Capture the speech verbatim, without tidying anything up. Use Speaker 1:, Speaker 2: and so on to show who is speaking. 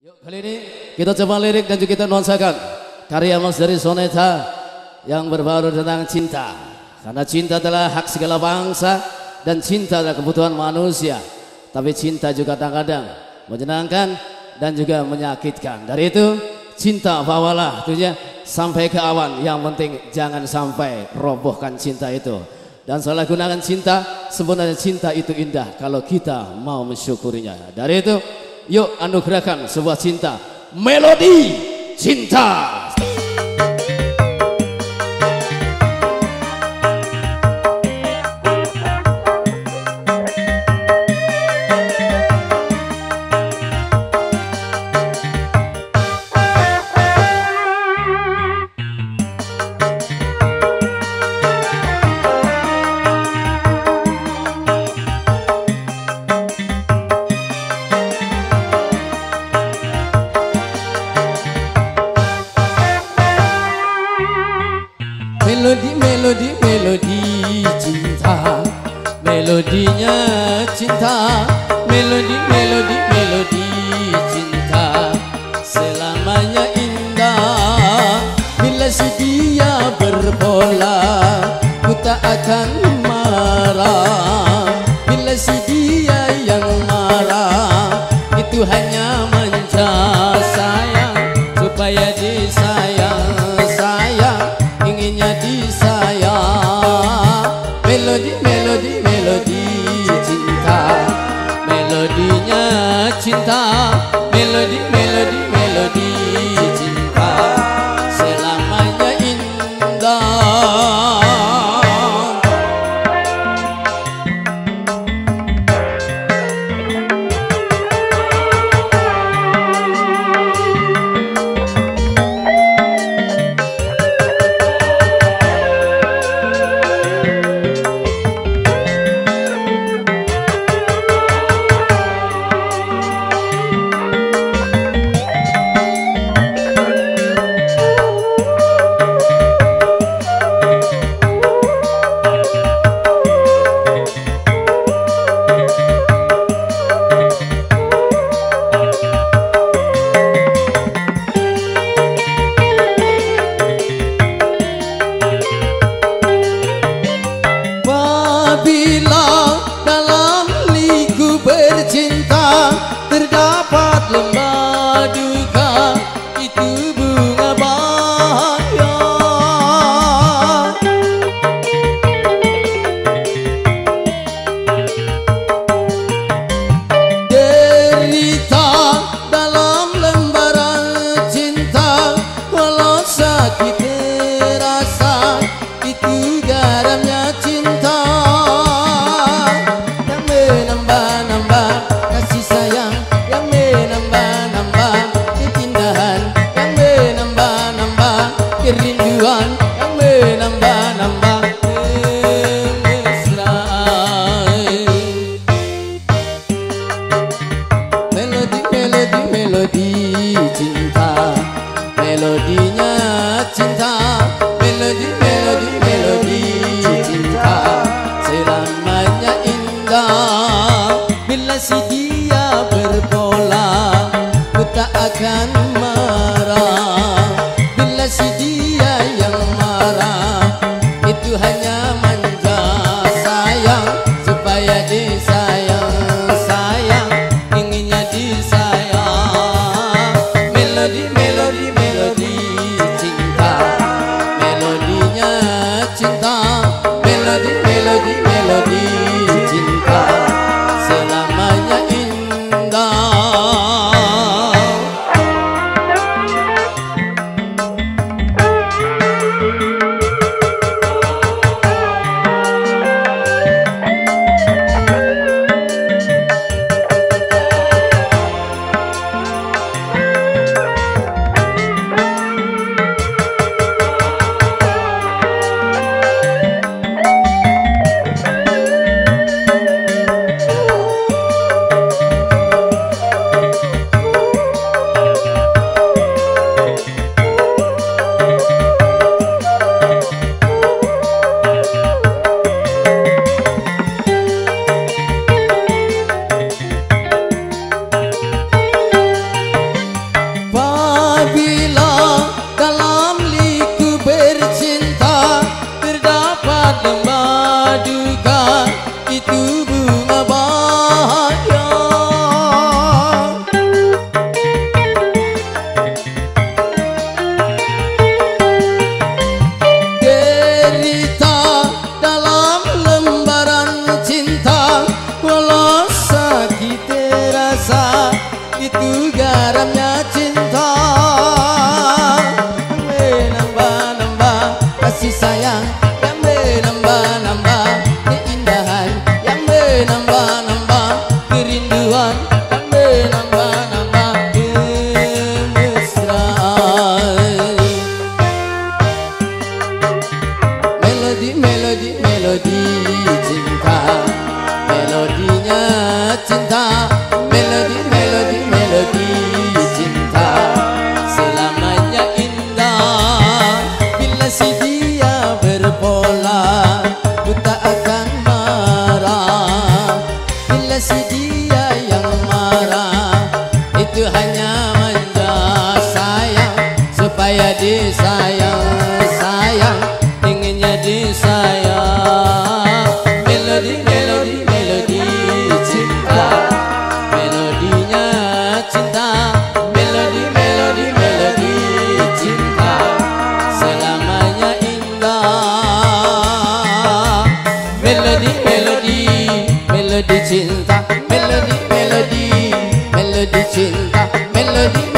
Speaker 1: Yuk, kali ini kita coba lirik dan juga kita nuansakan karya Mas dari Soneta yang berbaru tentang cinta. Karena cinta adalah hak segala bangsa dan cinta adalah kebutuhan manusia. Tapi cinta juga kadang-kadang menyenangkan dan juga menyakitkan. Dari itu cinta bawalah tujuan sampai ke awan. Yang penting jangan sampai robohkan cinta itu. Dan salah gunakan cinta, sebenarnya cinta itu indah kalau kita mau mensyukurinya. Dari itu yuk anugerahkan sebuah cinta, melodi cinta.
Speaker 2: Melodi, melodi, melodi cinta, melodinya cinta, melodi, melodi, melodi cinta, selamanya indah. Bila si dia berbola, ku tak akan marah. Bila si dia yang marah, itu hanya manja sayang, supaya disayang. Inginnya disayang. Melodi, melodi, melodi cinta, melodinya cinta, melodi, melodi, melodi cinta, selamanya indah. Bila dalam liku bercinta terdapat lembah duka, itu bunga bahaya. Derita dalam lembaran cinta, walau sakit terasa, itu garamnya cinta. Kerinduan yang menambah-nambah kemesraan. Melodi, melodi, melodi cinta, melodinya cinta, melodi, melodi, melodi cinta, selamanya indah. Bila si dia berbola, ku tak akan marah. Bila si dia yang marah, itu hanya manja sayang, supaya disayang, sayang, inginnya disayang. Melodi, melodi, melodi cinta, melodinya cinta, melodi, melodi, melodi cinta, selamanya indah. garamnya cinta, menambah-nambah kasih sayang, yang menambah-nambah keindahan, yang menambah-nambah kerinduan, yang menambah-nambah kemesraan. Melodi, melodi, melodi cinta, melodinya cinta, melodi, melodi, melodi cinta, selamanya indah. Bila si dia berpola, ku tak akan marah. Bila si dia yang marah, itu hanya manja sayang, supaya disayang, sayang, inginnya disayang. Melodi, melodi, melodi cinta, melodinya cinta, melodi, melodi, melodi cinta, selamanya indah. Melodi, melodi, melodi cinta, melodi, melodi, melodi cinta, melodi,